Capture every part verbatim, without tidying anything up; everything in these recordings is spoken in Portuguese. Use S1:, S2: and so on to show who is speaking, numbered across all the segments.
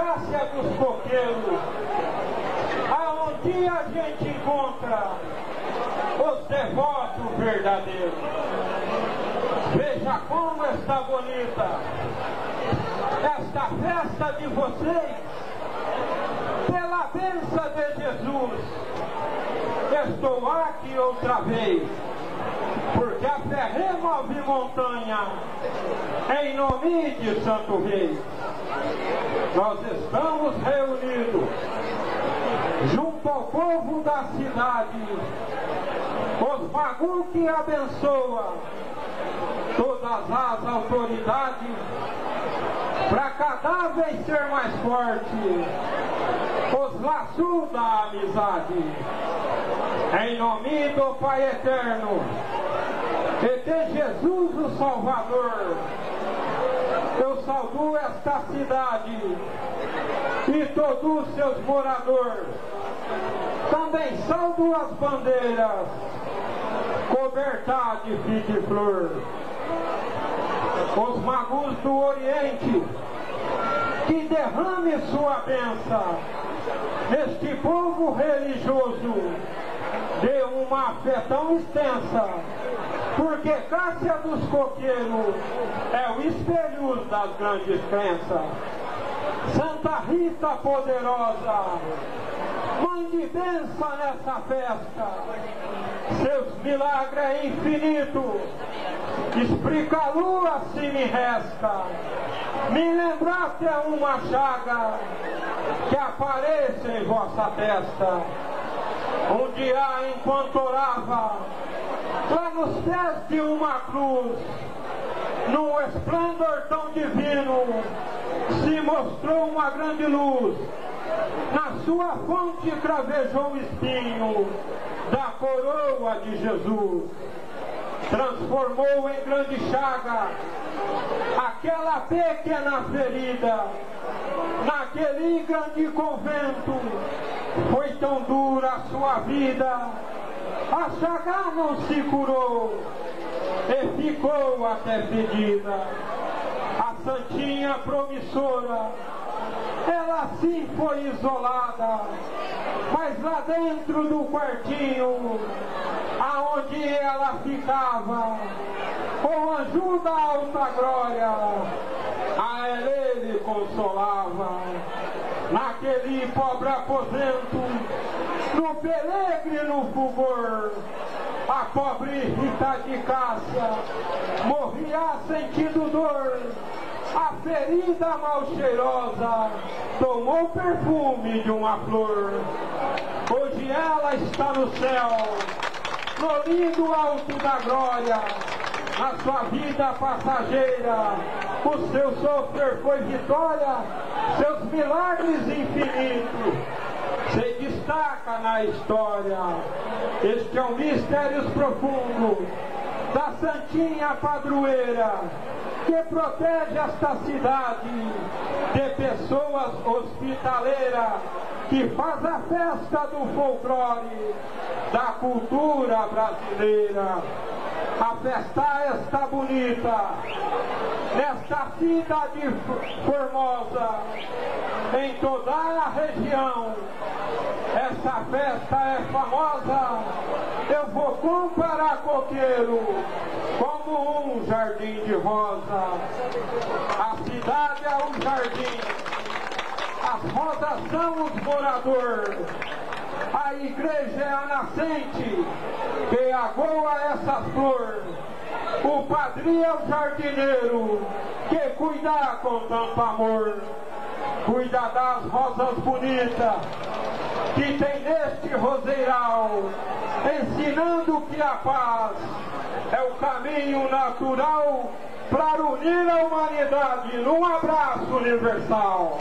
S1: Cássia dos Coqueiros, aonde a gente encontra os devotos verdadeiros. Veja como está bonita esta festa de vocês, pela bênção de Jesus. Estou aqui outra vez, porque a fé remove montanha, em nome de Santo Rei. Nós estamos reunidos junto ao povo da cidade, os magus que abençoam todas as autoridades, para cada vez ser mais forte os laços da amizade. Em nome do Pai Eterno e de Jesus o Salvador, eu saúdo esta cidade e todos os seus moradores. Também saúdo as bandeiras cobertas de fita e flor, os magus do Oriente, que derrame sua bênção neste povo religioso de uma fé tão extensa, porque Cássia dos Coqueiros é o espelho das grandes crenças. Santa Rita poderosa, mãe de bênção nessa festa, seus milagres é infinito, explica a lua se me resta, me lembrar até uma chaga que apareça em vossa testa. Um dia enquanto orava, lá nos pés de uma cruz, num esplendor tão divino, se mostrou uma grande luz. Na sua fonte cravejou o espinho da coroa de Jesus. Transformou em grande chaga aquela pequena ferida. Naquele grande convento foi tão dura a sua vida, a chaga não se curou e ficou até fedida. A santinha promissora, ela sim foi isolada, mas lá dentro do quartinho aonde ela ficava, com anjo da alta glória, a ela ele consolava. Naquele pobre aposento, no peregrino fulgor, a pobre Rita de Cássia morria sentindo dor. A ferida mal cheirosa tomou o perfume de uma flor. Hoje ela está no céu, no lindo alto da glória. Na sua vida passageira, o seu sofrer foi vitória, seus milagres infinitos se destaca na história. Este é um mistério profundo da santinha padroeira, que protege esta cidade de pessoas hospitaleiras, que faz a festa do folclore da cultura brasileira. A festa está bonita nesta cidade formosa, em toda a região. Essa festa é famosa. Eu vou comparar Coqueiro como um jardim de rosa. A cidade é um jardim, as rosas são os moradores, a igreja é a nascente que agoa essa flor. O padrinho é o jardineiro que cuida com tanto amor, cuida das rosas bonitas que tem neste roseiral, ensinando que a paz é o caminho natural para unir a humanidade num abraço universal.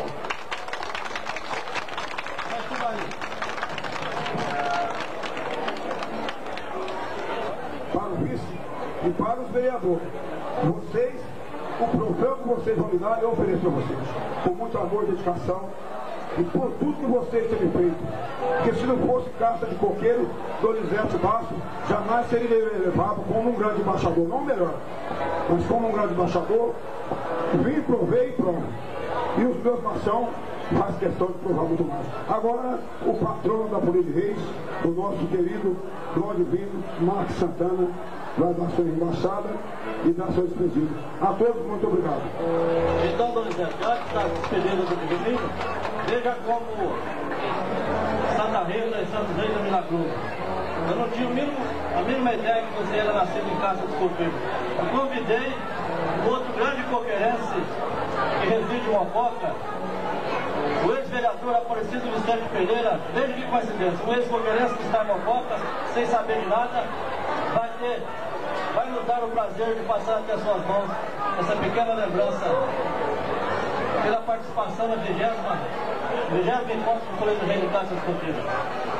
S2: Para o vice e para os vereadores, vocês, o programa que vocês vão me dar, eu ofereço a vocês, com muito amor e dedicação, e por tudo que vocês têm feito. Porque se não fosse Cássia de Coqueiro, Donizete Basso jamais seria levado como um grande embaixador, não melhor, mas como um grande embaixador. Vim, provei e pronto. E os meus machão faz questão de provar muito mais. Agora, o patrono da Polícia de Reis, o nosso querido Cláudio Vino, Marcos Santana, vai dar sua embaixada e dar seu despedido. A todos, muito obrigado.
S3: Então, dona Zé, antes da despedida do domingo, veja como Santa Rita e Santos Reis é milagroso. Eu não tinha o mínimo, a mínima ideia que você era nascido em casa de coqueiro. Eu convidei um outro grande coqueirense que reside em Mococa, o ex-vereador Aparecido Vicente Pereira. Veja que coincidência, um ex-coqueirense que está em Mococa, sem saber de nada, vai ter, vai nos dar o prazer de passar até suas mãos essa pequena lembrança pela participação na vigésima vigésima encontro do Colégio Rei de Taças Coqueiras.